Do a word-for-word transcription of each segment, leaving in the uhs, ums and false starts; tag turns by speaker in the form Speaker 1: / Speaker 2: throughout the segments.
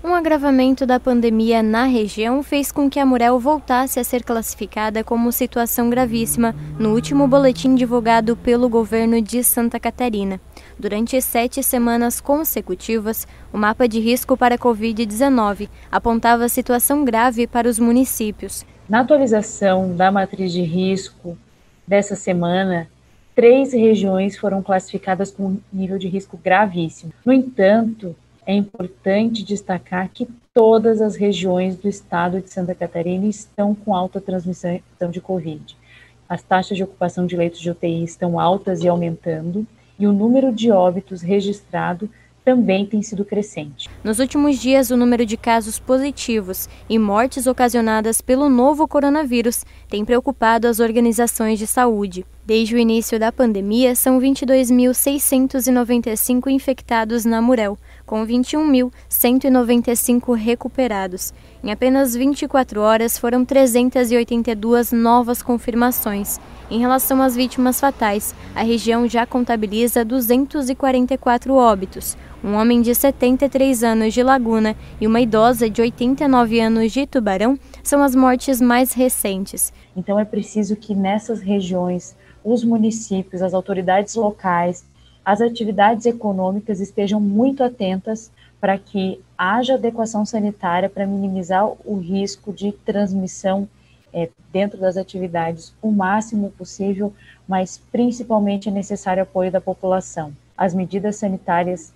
Speaker 1: Um agravamento da pandemia na região fez com que a Murel voltasse a ser classificada como situação gravíssima no último boletim divulgado pelo governo de Santa Catarina. Durante sete semanas consecutivas, o mapa de risco para a covid dezenove apontava situação grave para os municípios.
Speaker 2: Na atualização da matriz de risco dessa semana, três regiões foram classificadas com nível de risco gravíssimo. No entanto, é importante destacar que todas as regiões do estado de Santa Catarina estão com alta transmissão de Covid. As taxas de ocupação de leitos de U T I estão altas e aumentando, e o número de óbitos registrado também tem sido crescente.
Speaker 1: Nos últimos dias, o número de casos positivos e mortes ocasionadas pelo novo coronavírus tem preocupado as organizações de saúde. Desde o início da pandemia, são vinte e dois mil seiscentos e noventa e cinco infectados na Murel, com vinte e um mil cento e noventa e cinco recuperados. Em apenas vinte e quatro horas, foram trezentas e oitenta e duas novas confirmações. Em relação às vítimas fatais, a região já contabiliza duzentos e quarenta e quatro óbitos. Um homem de setenta e três anos de Laguna e uma idosa de oitenta e nove anos de Tubarão são as mortes mais recentes.
Speaker 2: Então é preciso que nessas regiões, os municípios, as autoridades locais, as atividades econômicas estejam muito atentas para que haja adequação sanitária para minimizar o risco de transmissão é, dentro das atividades o máximo possível, mas principalmente é necessário apoio da população. As medidas sanitárias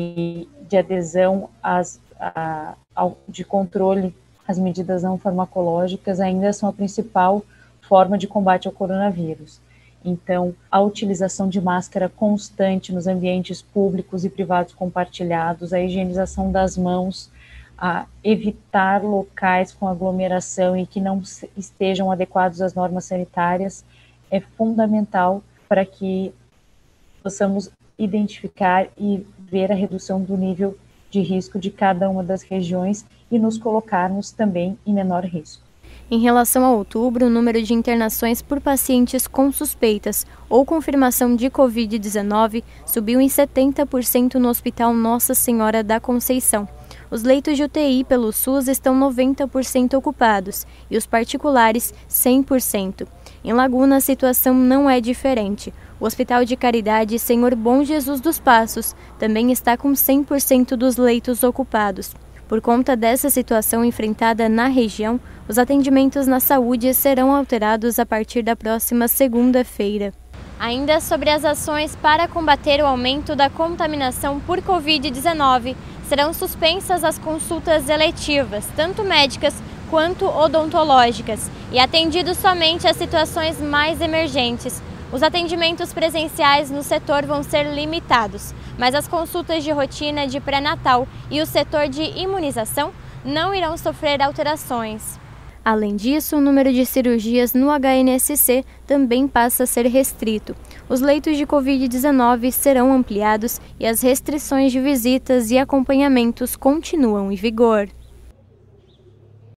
Speaker 2: e de adesão às, a, ao, de controle às medidas não farmacológicas ainda são a principal forma de combate ao coronavírus. Então, a utilização de máscara constante nos ambientes públicos e privados compartilhados, a higienização das mãos, a evitar locais com aglomeração e que não estejam adequados às normas sanitárias é fundamental para que possamos identificar e ver a redução do nível de risco de cada uma das regiões e nos colocarmos também em menor risco.
Speaker 1: Em relação a outubro, o número de internações por pacientes com suspeitas ou confirmação de covid dezenove subiu em setenta por cento no Hospital Nossa Senhora da Conceição. Os leitos de U T I pelo SUS estão noventa por cento ocupados e os particulares cem por cento. Em Laguna, a situação não é diferente. O Hospital de Caridade Senhor Bom Jesus dos Passos também está com cem por cento dos leitos ocupados. Por conta dessa situação enfrentada na região, os atendimentos na saúde serão alterados a partir da próxima segunda-feira. Ainda sobre as ações para combater o aumento da contaminação por covid dezenove, serão suspensas as consultas eletivas, tanto médicas quanto odontológicas, e atendidos somente as situações mais emergentes. Os atendimentos presenciais no setor vão ser limitados, mas as consultas de rotina de pré-natal e o setor de imunização não irão sofrer alterações. Além disso, o número de cirurgias no H N S C também passa a ser restrito. Os leitos de covid dezenove serão ampliados e as restrições de visitas e acompanhamentos continuam em vigor.